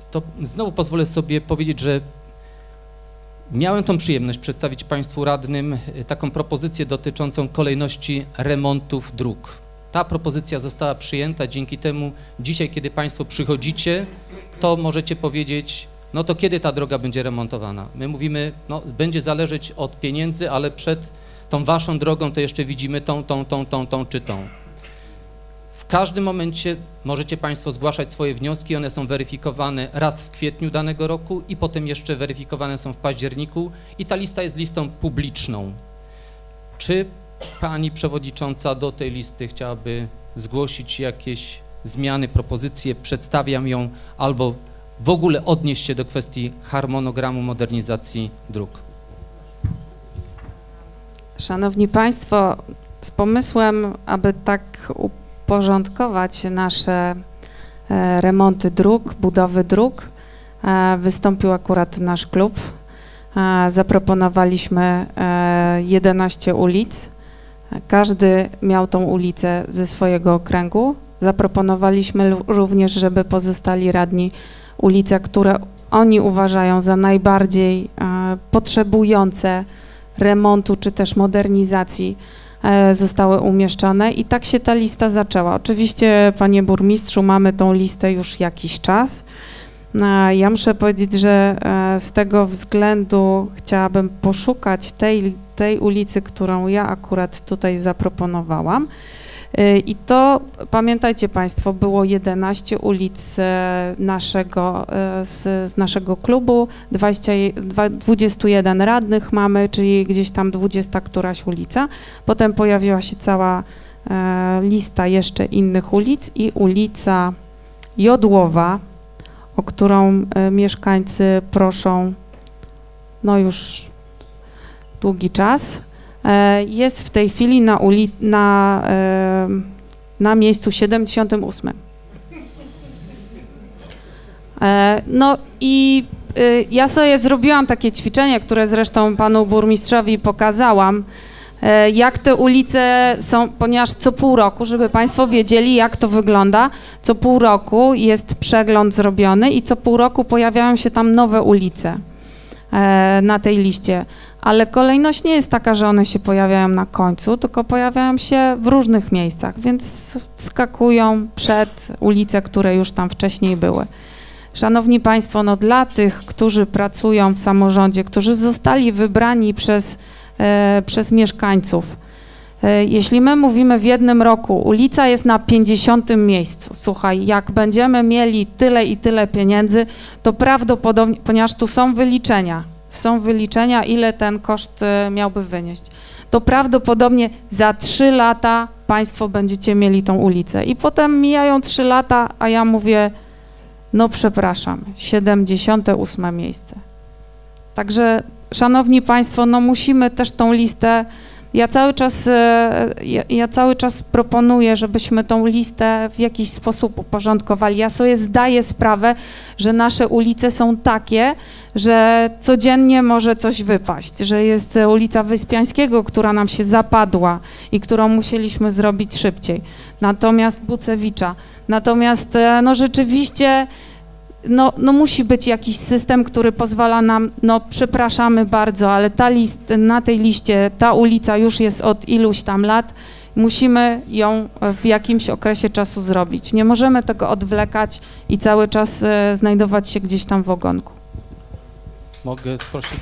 to znowu pozwolę sobie powiedzieć, że miałem tą przyjemność przedstawić Państwu radnym taką propozycję dotyczącą kolejności remontów dróg. Ta propozycja została przyjęta, dzięki temu dzisiaj, kiedy Państwo przychodzicie, to możecie powiedzieć, no to kiedy ta droga będzie remontowana? My mówimy, no będzie zależeć od pieniędzy, ale przed tą Waszą drogą to jeszcze widzimy tą czy tą. W każdym momencie możecie Państwo zgłaszać swoje wnioski, one są weryfikowane raz w kwietniu danego roku i potem jeszcze weryfikowane są w październiku i ta lista jest listą publiczną. Czy Pani Przewodnicząca do tej listy chciałaby zgłosić jakieś zmiany, propozycje, przedstawiam ją, albo w ogóle odnieść się do kwestii harmonogramu modernizacji dróg? Szanowni Państwo, z pomysłem, aby tak uporządkować nasze remonty dróg, budowy dróg, wystąpił akurat nasz klub. Zaproponowaliśmy 11 ulic. Każdy miał tą ulicę ze swojego okręgu. Zaproponowaliśmy również, żeby pozostali radni ulice, które oni uważają za najbardziej potrzebujące remontu czy też modernizacji, zostały umieszczone i tak się ta lista zaczęła. Oczywiście, panie burmistrzu, mamy tą listę już jakiś czas. Ja muszę powiedzieć, że z tego względu chciałabym poszukać tej ulicy, którą ja akurat tutaj zaproponowałam. I to, pamiętajcie Państwo, było 11 ulic z naszego klubu, 21 radnych mamy, czyli gdzieś tam 20 któraś ulica. Potem pojawiła się cała lista jeszcze innych ulic i ulica Jodłowa, o którą mieszkańcy proszą no już długi czas. Jest w tej chwili na miejscu 78. No i ja sobie zrobiłam takie ćwiczenie, które zresztą panu burmistrzowi pokazałam, jak te ulice są, ponieważ co pół roku, żeby Państwo wiedzieli, jak to wygląda, co pół roku jest przegląd zrobiony i co pół roku pojawiają się tam nowe ulice na tej liście. Ale kolejność nie jest taka, że one się pojawiają na końcu, tylko pojawiają się w różnych miejscach, więc wskakują przed ulice, które już tam wcześniej były. Szanowni Państwo, no dla tych, którzy pracują w samorządzie, którzy zostali wybrani przez mieszkańców, jeśli my mówimy w jednym roku, ulica jest na 50. miejscu, słuchaj, jak będziemy mieli tyle i tyle pieniędzy, to prawdopodobnie, ponieważ tu są wyliczenia, ile ten koszt miałby wynieść, to prawdopodobnie za 3 lata Państwo będziecie mieli tą ulicę i potem mijają 3 lata, a ja mówię, no przepraszam, 78. miejsce. Także, szanowni Państwo, no musimy też tą listę, ja cały czas proponuję, żebyśmy tą listę w jakiś sposób uporządkowali. Ja sobie zdaję sprawę, że nasze ulice są takie, że codziennie może coś wypaść, że jest ulica Wyspiańskiego, która nam się zapadła i którą musieliśmy zrobić szybciej, natomiast Bucewicza, natomiast no rzeczywiście no musi być jakiś system, który pozwala nam, no przepraszamy bardzo, ale na tej liście ta ulica już jest od iluś tam lat, musimy ją w jakimś okresie czasu zrobić. Nie możemy tego odwlekać i cały czas znajdować się gdzieś tam w ogonku. Mogę prosić?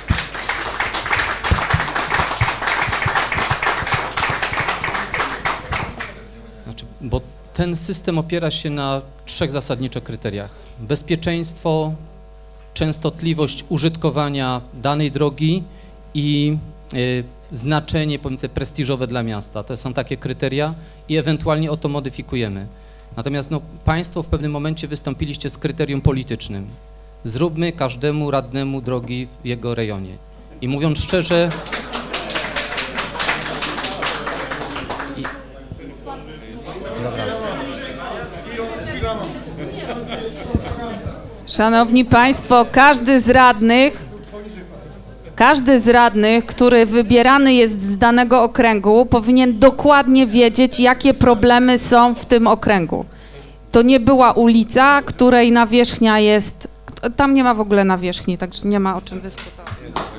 Znaczy, bo ten system opiera się na 3 zasadniczo kryteriach. Bezpieczeństwo, częstotliwość użytkowania danej drogi i znaczenie, powiedzmy, prestiżowe dla miasta. To są takie kryteria i ewentualnie o to modyfikujemy. Natomiast no, Państwo w pewnym momencie wystąpiliście z kryterium politycznym. Zróbmy każdemu radnemu drogi w jego rejonie. I mówiąc szczerze... Szanowni Państwo, każdy z radnych, który wybierany jest z danego okręgu, powinien dokładnie wiedzieć, jakie problemy są w tym okręgu. to nie była ulica, której nawierzchnia jest, tam nie ma w ogóle nawierzchni, także nie ma o czym dyskutować.